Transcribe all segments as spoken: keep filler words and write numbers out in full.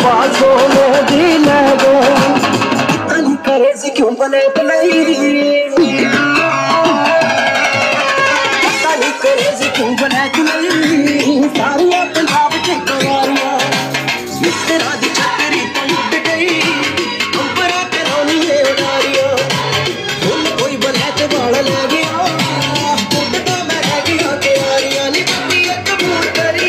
बागों में भी लगो तनी करे से क्यों बने नहीं तनी करे से क्यों बने नहीं सारिया पंजाब के कवारियां तेरा दी छतरी तो उड़ गई अंबरा पे रोनी है उड़ारियां फुल कोई बने ते बाल ले गया उड़ तो मैं रह गया के यारियां नी कभी एक कबूल करी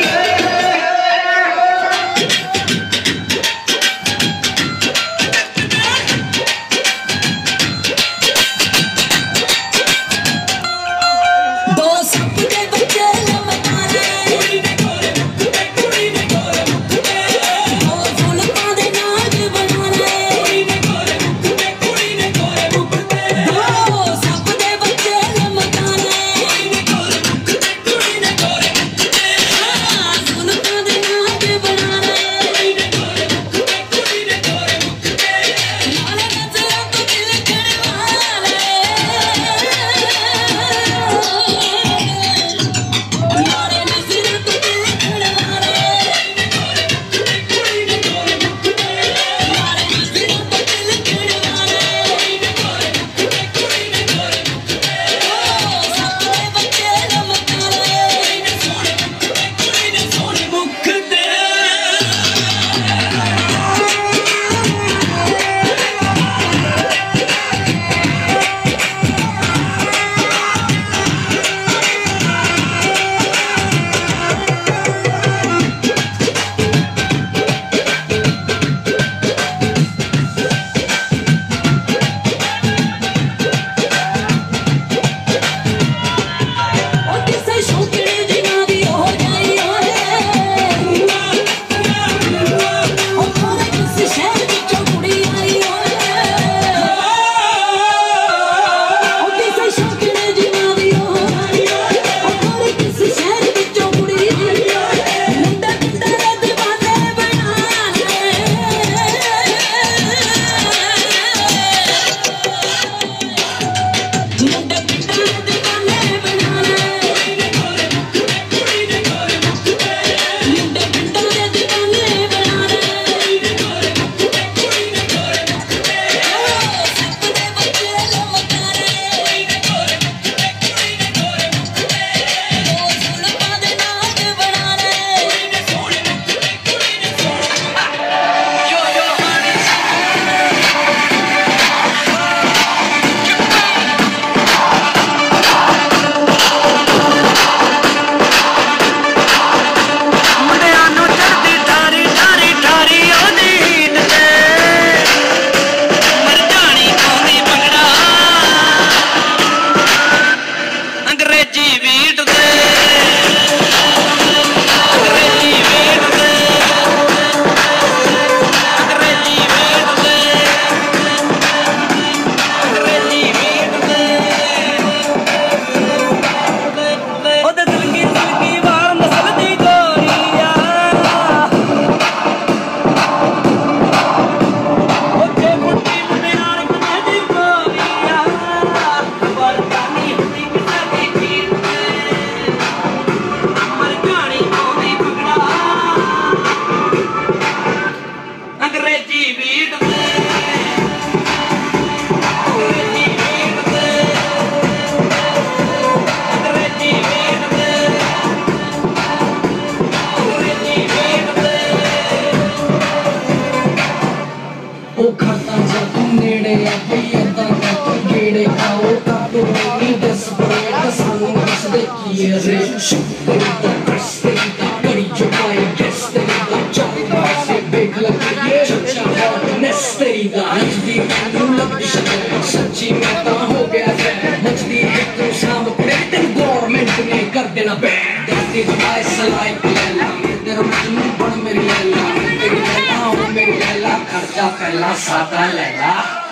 सच्ची मैं तो हो गया नचदी एक तो शाम पड़े तेन गवर्नमेंट ने कर देना ban that is my life Laila तेरा मजनू बन मेरी लैला तेरी लैला हो मेरी लैला खर्चा पहला सादा लैला